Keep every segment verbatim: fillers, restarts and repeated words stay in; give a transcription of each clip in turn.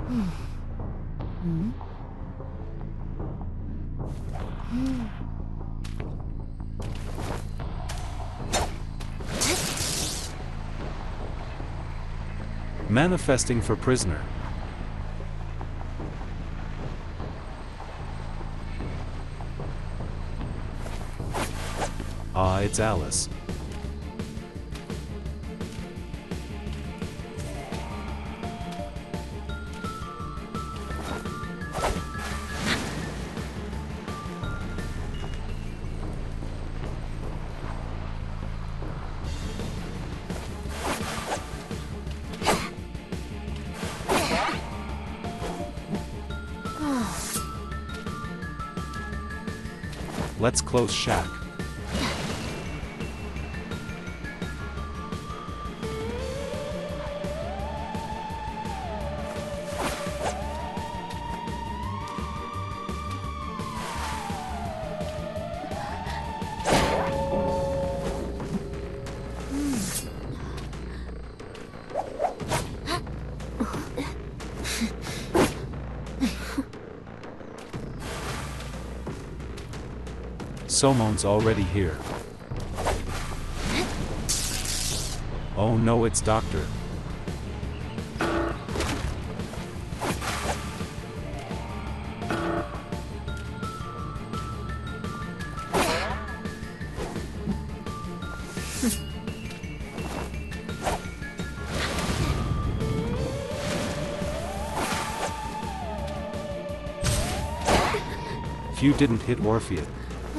Manifesting for prisoner. Ah, it's Alice. Let's close shack. Somon's already here. Oh no, it's Doctor. Few didn't hit Orpheus.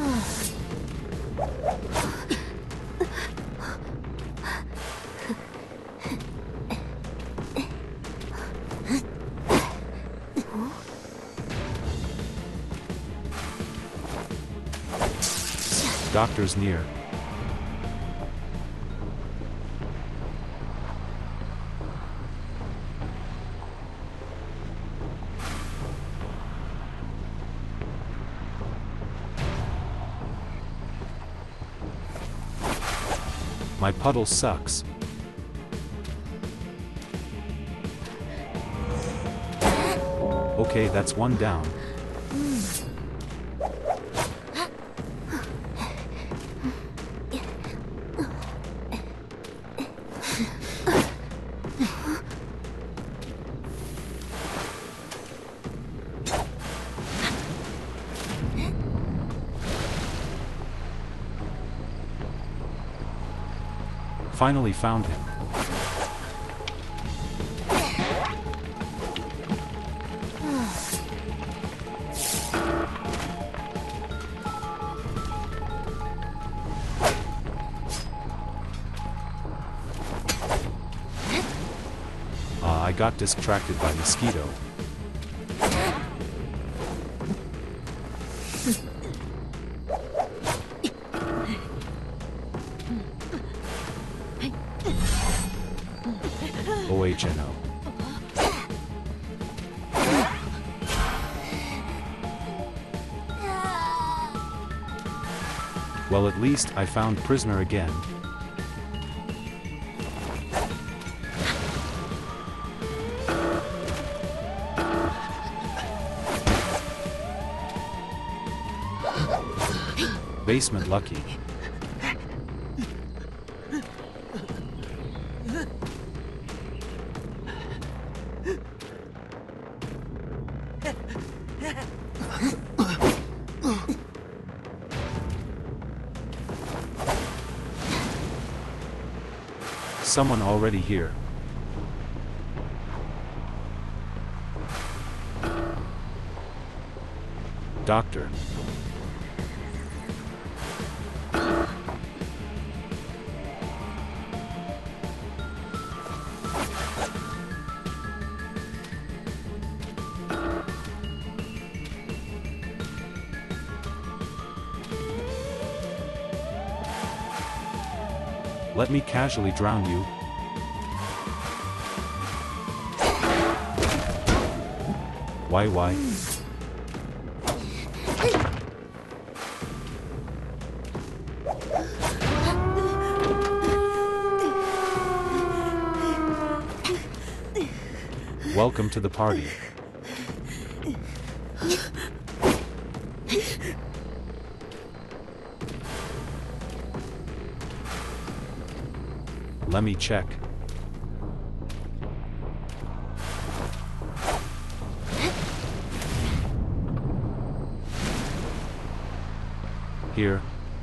Doctor's near. My puddle sucks. Okay, that's one down. Finally found him. Ah, I got distracted by Mosquito. O H N O. Well, at least I found prisoner again. Basement lucky. Someone already here. Doctor. Let me casually drown you. Why, why? Welcome to the party. Let me check. Here.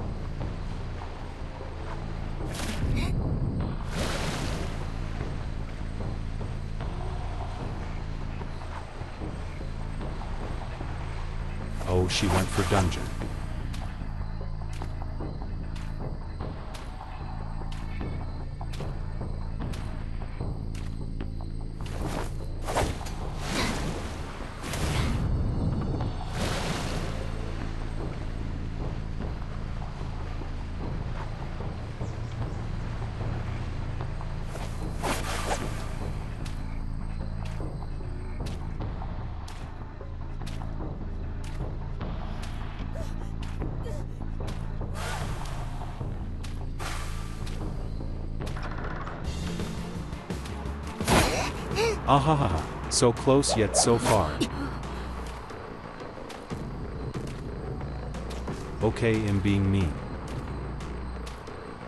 Oh, she went for dungeon. Ahahaha, so close yet so far. Okay, I'm being mean.